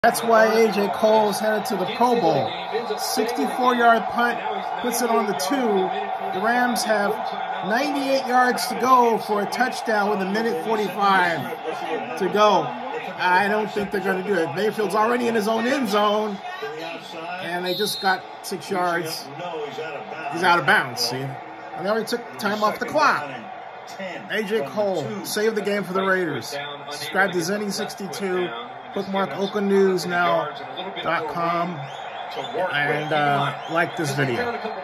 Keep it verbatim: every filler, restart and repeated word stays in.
That's why A J Cole is headed to the Pro Bowl. sixty-four yard punt, puts it on the two. The Rams have ninety-eight yards to go for a touchdown with a minute forty-five to go. I don't think they're going to do it. Mayfield's already in his own end zone, and they just got six yards. He's out of bounds, see? And they already took time off the clock. A J Cole saved the game for the Raiders. Subscribe to Zenny sixty-two. Bookmark oka news now dot com and uh, like this video.